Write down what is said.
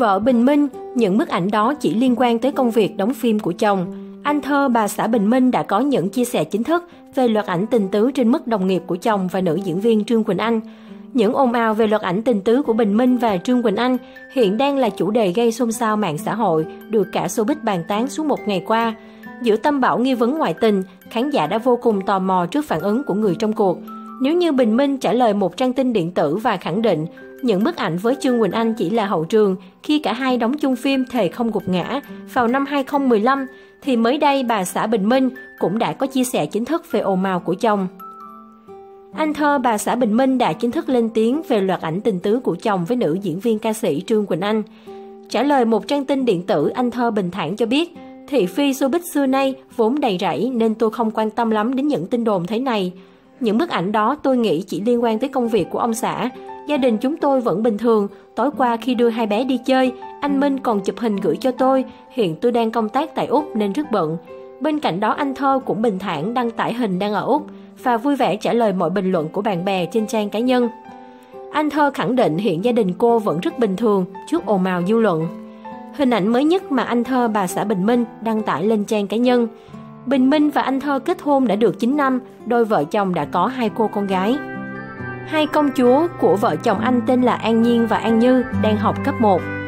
Vợ Bình Minh, những bức ảnh đó chỉ liên quan tới công việc đóng phim của chồng. Anh thơ bà xã Bình Minh đã có những chia sẻ chính thức về loạt ảnh tình tứ trên mức đồng nghiệp của chồng và nữ diễn viên Trương Quỳnh Anh. Những ồn ào về loạt ảnh tình tứ của Bình Minh và Trương Quỳnh Anh hiện đang là chủ đề gây xôn xao mạng xã hội, được cả showbiz bàn tán suốt một ngày qua. Giữa tâm bão nghi vấn ngoại tình, khán giả đã vô cùng tò mò trước phản ứng của người trong cuộc. Nếu như Bình Minh trả lời một trang tin điện tử và khẳng định những bức ảnh với Trương Quỳnh Anh chỉ là hậu trường khi cả hai đóng chung phim Thề Không Gục Ngã vào năm 2015, thì mới đây bà xã Bình Minh cũng đã có chia sẻ chính thức về ồn ào của chồng. Anh thơ bà xã Bình Minh đã chính thức lên tiếng về loạt ảnh tình tứ của chồng với nữ diễn viên ca sĩ Trương Quỳnh Anh. Trả lời một trang tin điện tử, anh thơ bình thản cho biết, thị phi showbiz xưa nay vốn đầy rẫy nên tôi không quan tâm lắm đến những tin đồn thế này. Những bức ảnh đó tôi nghĩ chỉ liên quan tới công việc của ông xã. Gia đình chúng tôi vẫn bình thường. Tối qua khi đưa hai bé đi chơi, anh Minh còn chụp hình gửi cho tôi. Hiện tôi đang công tác tại Úc nên rất bận. Bên cạnh đó, anh thơ cũng bình thản đăng tải hình đang ở Úc và vui vẻ trả lời mọi bình luận của bạn bè trên trang cá nhân. Anh thơ khẳng định hiện gia đình cô vẫn rất bình thường trước ồn ào dư luận. Hình ảnh mới nhất mà anh thơ bà xã Bình Minh đăng tải lên trang cá nhân. Bình Minh và anh thơ kết hôn đã được 9 năm, đôi vợ chồng đã có 2 cô con gái. Hai công chúa của vợ chồng anh tên là An Nhiên và An Như đang học cấp 1.